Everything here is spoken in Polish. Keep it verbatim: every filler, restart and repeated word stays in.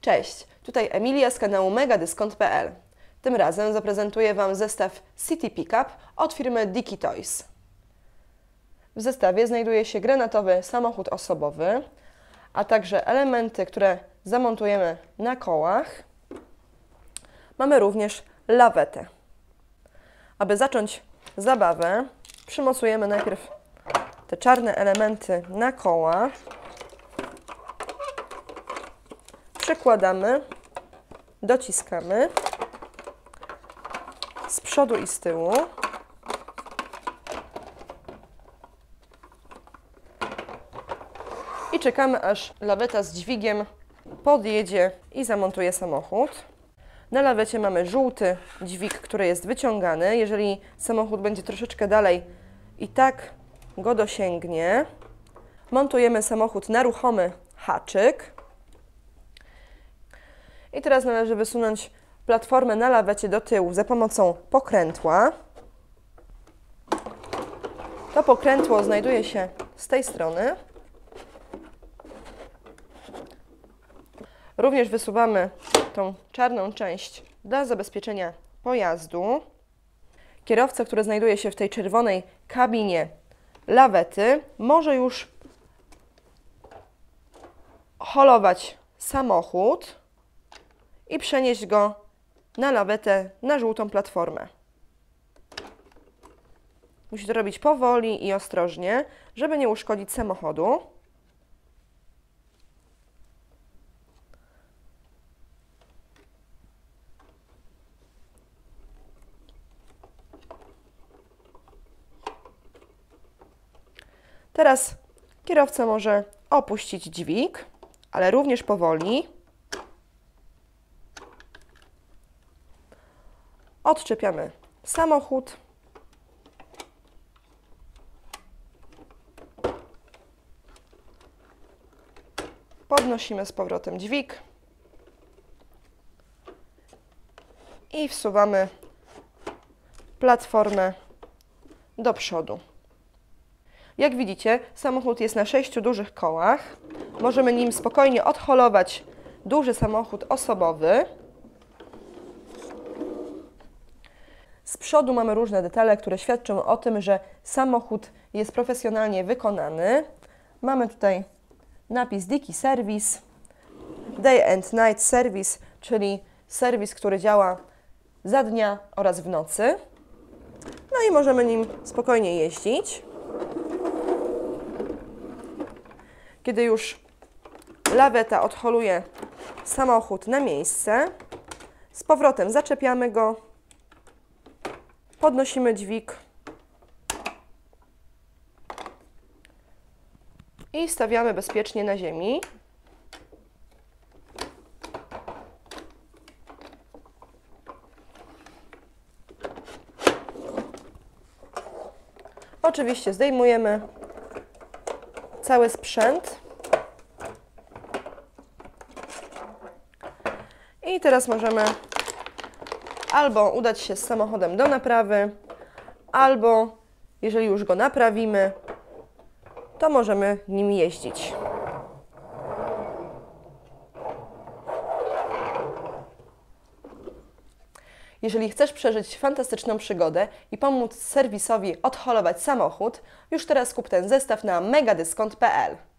Cześć, tutaj Emilia z kanału megadyskont kropka p l. Tym razem zaprezentuję Wam zestaw City Pickup od firmy Dickie Toys. W zestawie znajduje się granatowy samochód osobowy, a także elementy, które zamontujemy na kołach. Mamy również lawetę. Aby zacząć zabawę, przymocujemy najpierw te czarne elementy na koła. Przekładamy, dociskamy z przodu i z tyłu. I czekamy, aż laweta z dźwigiem podjedzie i zamontuje samochód. Na lawecie mamy żółty dźwig, który jest wyciągany. Jeżeli samochód będzie troszeczkę dalej, i tak go dosięgnie. Montujemy samochód na ruchomy haczyk. I teraz należy wysunąć platformę na lawecie do tyłu za pomocą pokrętła. To pokrętło znajduje się z tej strony. Również wysuwamy tą czarną część dla zabezpieczenia pojazdu. Kierowca, który znajduje się w tej czerwonej kabinie lawety, może już holować samochód i przenieść go na lawetę, na żółtą platformę. Musi to robić powoli i ostrożnie, żeby nie uszkodzić samochodu. Teraz kierowca może opuścić dźwig, ale również powoli. Odczepiamy samochód. Podnosimy z powrotem dźwig i wsuwamy platformę do przodu. Jak widzicie, samochód jest na sześciu dużych kołach. Możemy nim spokojnie odholować duży samochód osobowy. Z przodu mamy różne detale, które świadczą o tym, że samochód jest profesjonalnie wykonany. Mamy tutaj napis Dickie Service, Day and Night Service, czyli serwis, który działa za dnia oraz w nocy. No i możemy nim spokojnie jeździć. Kiedy już laweta odholuje samochód na miejsce, z powrotem zaczepiamy go, podnosimy dźwig i stawiamy bezpiecznie na ziemi. Oczywiście zdejmujemy cały sprzęt. I teraz możemy albo udać się z samochodem do naprawy, albo jeżeli już go naprawimy, to możemy nim jeździć. Jeżeli chcesz przeżyć fantastyczną przygodę i pomóc serwisowi odholować samochód, już teraz kup ten zestaw na megadyskont kropka p l.